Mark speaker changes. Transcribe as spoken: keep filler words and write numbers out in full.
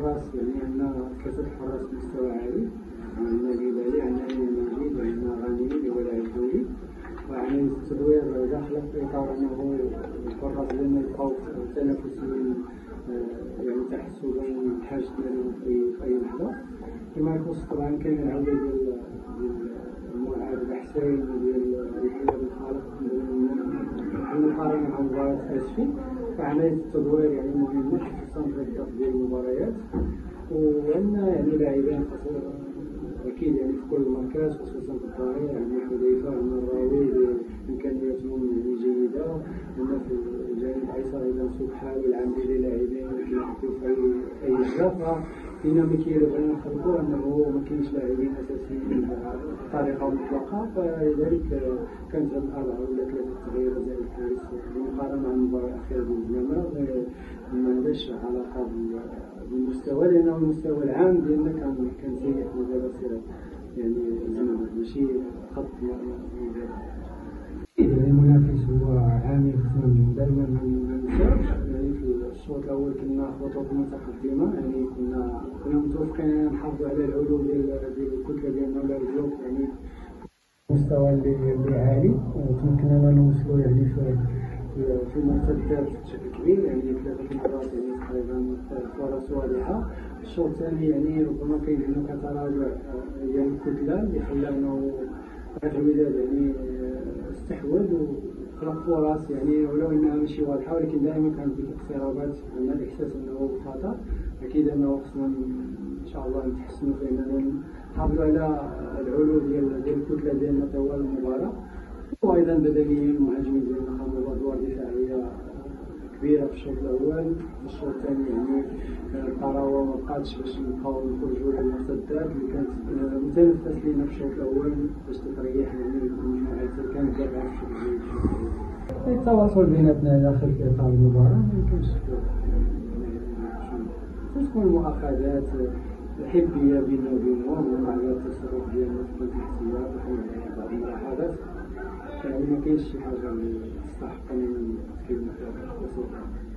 Speaker 1: الحراس يعني عندنا كاسة الحراس مستوى عالي، عندنا الهلالي، عندنا المجيد، وعندنا غني اللي هو لاعب دولي، وعندنا التدوير داخل في إطار أنه الحراس ديالنا يبقاو تنافسيين يعني تحسبا الحاج ديالهم في أي لحظة. فيما يخص طبعا كاين العودة ديال المعاد الحسين وديال يحيى بن خالد المقارنة مع مباراة أسفي، فعملية التدوير يعني مهمة خصوصا في الضغط ديال المباريات، وعندنا يعني لاعبين أكيد يعني في كل المركز خصوصا في الظهير، يعني حذيفة المراوي إمكانياتهم يعني جيدة، عندنا في الجانب الأيسر أيضا سبحان والعاملي لاعبين كيلعبوا في أي لحظة. فينا ما كيبغينا نخلقوا أنه ما كاينش لاعبين أساسيين بطريقة مطلقة، فلذلك كانت هذه الأربعة ولا ثلاثة تغييرات زائد الحارس بالمقارنة مع المباراة الأخيرة ديال الزمالك ما عندهاش علاقة بالمستوى، لأنه المستوى العام ديالنا كان كان سيء مازال سير يعني الزمالك ماشي خط مباشر. يعني المنافس هو عامل دائما ما ننساوش، يعني في الشوط الاول كنا خطوط متقدمه، يعني كنا كنا متوفقين نحافظوا على العلو ديال ديال الكتله ديالنا ولا الجوف يعني المستوى اللي عالي، وتمكنا نوصلوا يعني في في المرتدات بشكل كبير، يعني ثلاثه مرات يعني تقريبا فرص واضحه. الشوط الثاني يعني ربما كاين هناك تراجع ديال الكتله اللي خلانا الوداد يعني استحوذ وخلق فرص يعني ولو انها ماشي واضحه، ولكن دائما كانت ديك الاقترابات عندنا الاحساس انه خطر. اكيد انه خصنا ان شاء الله نتحسنوا في اننا نحافظوا على العلو ديال ديال الكتله ديالنا طوال المباراه، وايضا بدنيا المهاجمين ديالنا قاموا بادوار دفاعيه كبيره في الشوط الاول. في الشوط الثاني يعني الطراوه ما بقاتش باش نبقاو نخرجوا للمرتدات اللي كانت متنفس لينا في الشوط الاول باش تريح يعني المجموعات كانت دابا في الشوط الجاي. التواصل بيناتنا داخل اطار المباراه ما يمكنش تكون المؤاخذات الحبيه بيننا وبينهم ومع التصرف ديالنا في التحسيات وفي بعض الملاحظات، يعني ما كاينش شي حاجه اللي تستحق ان تكون